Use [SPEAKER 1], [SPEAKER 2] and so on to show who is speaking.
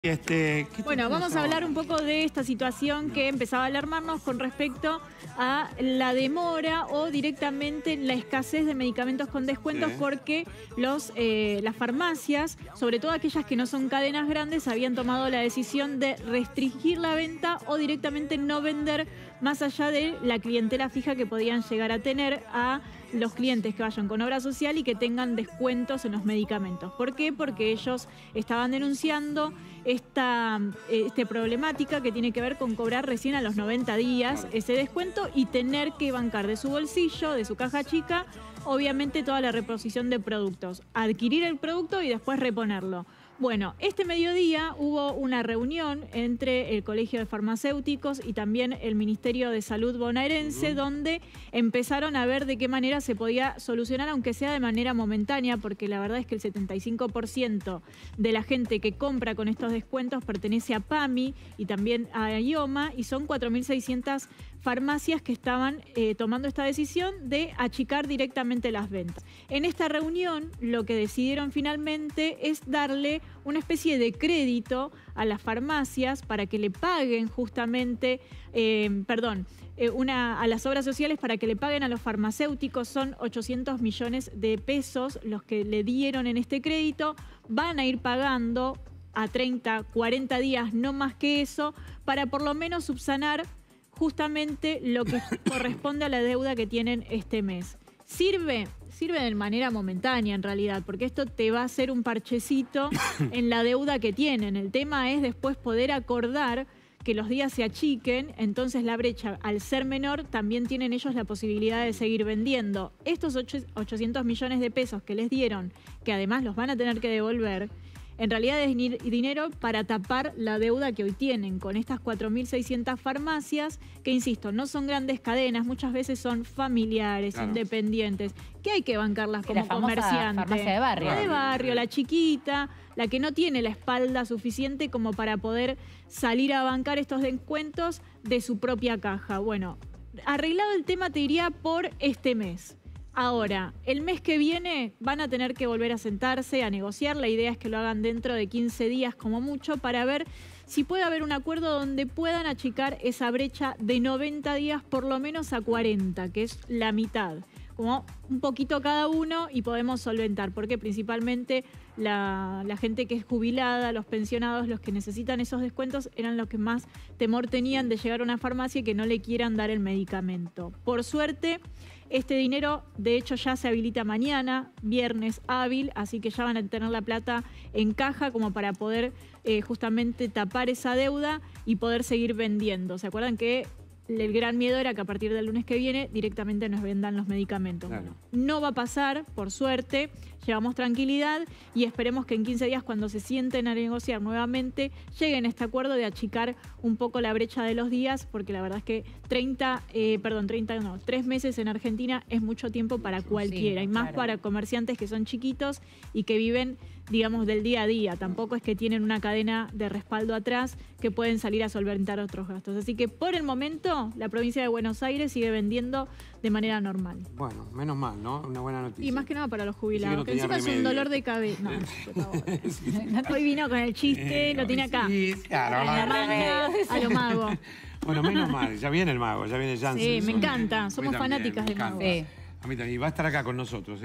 [SPEAKER 1] Bueno, vamos a hablar un poco de esta situación que empezaba a alarmarnos con respecto a la demora o directamente la escasez de medicamentos con descuentos, porque las farmacias, sobre todo aquellas que no son cadenas grandes, habían tomado la decisión de restringir la venta o directamente no vender más allá de la clientela fija que podían llegar a tener a los clientes que vayan con obra social y que tengan descuentos en los medicamentos. ¿Por qué? Porque ellos estaban denunciando esta problemática que tiene que ver con cobrar recién a los 90 días ese descuento y tener que bancar de su bolsillo, de su caja chica, obviamente toda la reposición de productos. Adquirir el producto y después reponerlo. Bueno, este mediodía hubo una reunión entre el Colegio de Farmacéuticos y también el Ministerio de Salud bonaerense, donde empezaron a ver de qué manera se podía solucionar, aunque sea de manera momentánea, porque la verdad es que el 75% de la gente que compra con estos descuentos pertenece a PAMI y también a IOMA, y son 4.600 farmacias que estaban tomando esta decisión de achicar directamente las ventas. En esta reunión lo que decidieron finalmente es darle una especie de crédito a las farmacias para que le paguen justamente, a las obras sociales para que le paguen a los farmacéuticos. Son 800 millones de pesos los que le dieron en este crédito. Van a ir pagando a 30, 40 días, no más que eso, para por lo menos subsanar justamente lo que corresponde a la deuda que tienen este mes. Sirve de manera momentánea en realidad, porque esto te va a hacer un parchecito en la deuda que tienen. El tema es después poder acordar que los días se achiquen, entonces la brecha, al ser menor, también tienen ellos la posibilidad de seguir vendiendo. Estos 800 millones de pesos que les dieron, que además los van a tener que devolver, en realidad es dinero para tapar la deuda que hoy tienen con estas 4.600 farmacias, que insisto, no son grandes cadenas, muchas veces son familiares, independientes, que hay que bancarlas como comerciantes.
[SPEAKER 2] Farmacia de barrio.
[SPEAKER 1] La de barrio, la chiquita, la que no tiene la espalda suficiente como para poder salir a bancar estos descuentos de su propia caja. Bueno, arreglado el tema, te diría, por este mes. Ahora, el mes que viene van a tener que volver a sentarse, a negociar. La idea es que lo hagan dentro de 15 días como mucho, para ver si puede haber un acuerdo donde puedan achicar esa brecha de 90 días por lo menos a 40, que es la mitad. Como un poquito cada uno, y podemos solventar, porque principalmente la gente que es jubilada, los pensionados, los que necesitan esos descuentos, eran los que más temor tenían de llegar a una farmacia y que no le quieran dar el medicamento. Por suerte, este dinero de hecho ya se habilita mañana, viernes hábil, así que ya van a tener la plata en caja como para poder justamente tapar esa deuda y poder seguir vendiendo. ¿Se acuerdan que el gran miedo era que a partir del lunes que viene directamente nos vendan los medicamentos?
[SPEAKER 3] Claro.
[SPEAKER 1] Bueno, no va a pasar, por suerte, llevamos tranquilidad y esperemos que en 15 días, cuando se sienten a negociar nuevamente, lleguen a este acuerdo de achicar un poco la brecha de los días, porque la verdad es que 3 meses en Argentina es mucho tiempo para cualquiera, y más para comerciantes que son chiquitos y que viven, digamos, del día a día. Tampoco es que tienen una cadena de respaldo atrás que pueden salir a solventar otros gastos. Así que por el momento la provincia de Buenos Aires sigue vendiendo de manera normal.
[SPEAKER 3] Bueno, menos mal, ¿no? Una buena noticia.
[SPEAKER 1] Y más que nada para los jubilados,
[SPEAKER 3] Sí,
[SPEAKER 1] que encima es un dolor de cabeza. No, hoy vino con el chiste, lo tiene acá.
[SPEAKER 3] Sí, claro,
[SPEAKER 1] la manga a lo mago.
[SPEAKER 3] Bueno, menos mal, ya viene el mago, ya viene Janssen.
[SPEAKER 1] Sí, me encanta, somos
[SPEAKER 3] fanáticas
[SPEAKER 1] del mago.
[SPEAKER 2] Sí.
[SPEAKER 3] A mí también, y va a estar acá con nosotros.